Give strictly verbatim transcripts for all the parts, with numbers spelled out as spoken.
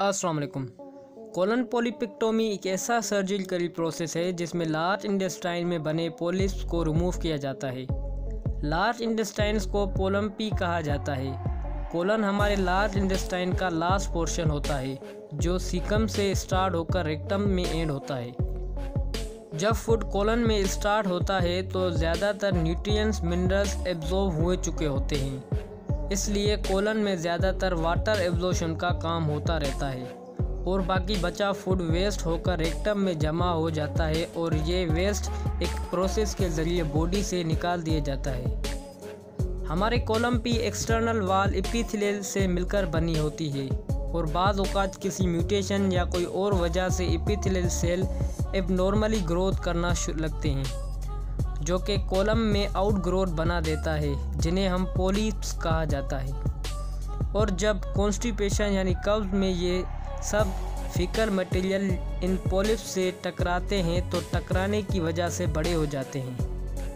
अस्सलाम वालेकुम। कोलन पोलिपेक्टोमी एक ऐसा सर्जिकल प्रोसेस है जिसमें लार्ज इंटेस्टाइन में बने पोलिप्स को रिमूव किया जाता है। लार्ज इंटेस्टाइन्स को पोलम्पी कहा जाता है। कोलन हमारे लार्ज इंटेस्टाइन का लास्ट पोर्शन होता है जो सीकम से स्टार्ट होकर रेक्टम में एंड होता है। जब फूड कोलन में स्टार्ट होता है तो ज़्यादातर न्यूट्रिएंट्स मिनरल्स एब्जॉर्ब हो चुके होते हैं, इसलिए कोलन में ज़्यादातर वाटर एब्जॉर्प्शन का काम होता रहता है और बाकी बचा फूड वेस्ट होकर रेक्टम में जमा हो जाता है और ये वेस्ट एक प्रोसेस के ज़रिए बॉडी से निकाल दिया जाता है। हमारे कोलम्पी एक्सटर्नल वाल एपिथेलियल से मिलकर बनी होती है और बाज़ औक़ात किसी म्यूटेशन या कोई और वजह से एपिथेलियल सेल एबनॉर्मली ग्रोथ करना लगते हैं, जो कि कोलम में आउट ग्रोथ बना देता है, जिन्हें हम पोलिप्स कहा जाता है। और जब कॉन्स्टिपेशन यानी कब्ज़ में ये सब फीकल मटेरियल इन पोलिप्स से टकराते हैं तो टकराने की वजह से बड़े हो जाते हैं।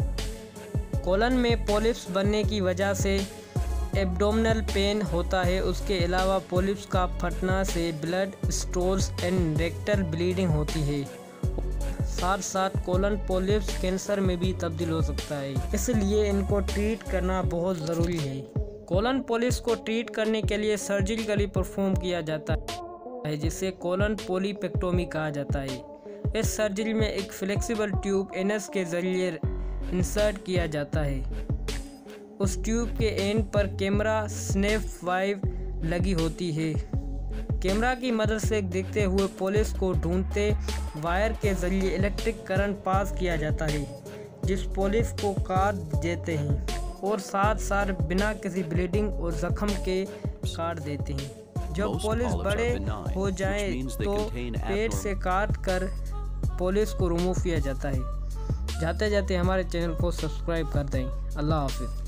कोलन में पोलिप्स बनने की वजह से एब्डोमिनल पेन होता है। उसके अलावा पोलिप्स का फटना से blood stools and rectal bleeding होती है। साथ साथ कोलन पोलिप्स कैंसर में भी तब्दील हो सकता है, इसलिए इनको ट्रीट करना बहुत ज़रूरी है। कोलन पोलिप्स को ट्रीट करने के लिए सर्जिकली परफॉर्म किया जाता है, जिसे कोलन पोलिपेक्टोमी कहा जाता है। इस सर्जरी में एक फ्लेक्सिबल ट्यूब एनस के ज़रिए इंसर्ट किया जाता है। उस ट्यूब के एंड पर कैमरा स्नैप वाइव लगी होती है। कैमरा की मदद से देखते हुए पोलिप्स को ढूंढते वायर के ज़रिए इलेक्ट्रिक करंट पास किया जाता है, जिस पोलिप्स को काट देते हैं और साथ साथ बिना किसी ब्लीडिंग और ज़ख्म के काट देते हैं। जब पोलिप्स बड़े हो जाएं तो पेट से काट कर पोलिप्स को रिमूव किया जाता है। जाते जाते हमारे चैनल को सब्सक्राइब कर दें। अल्लाह हाफिज़।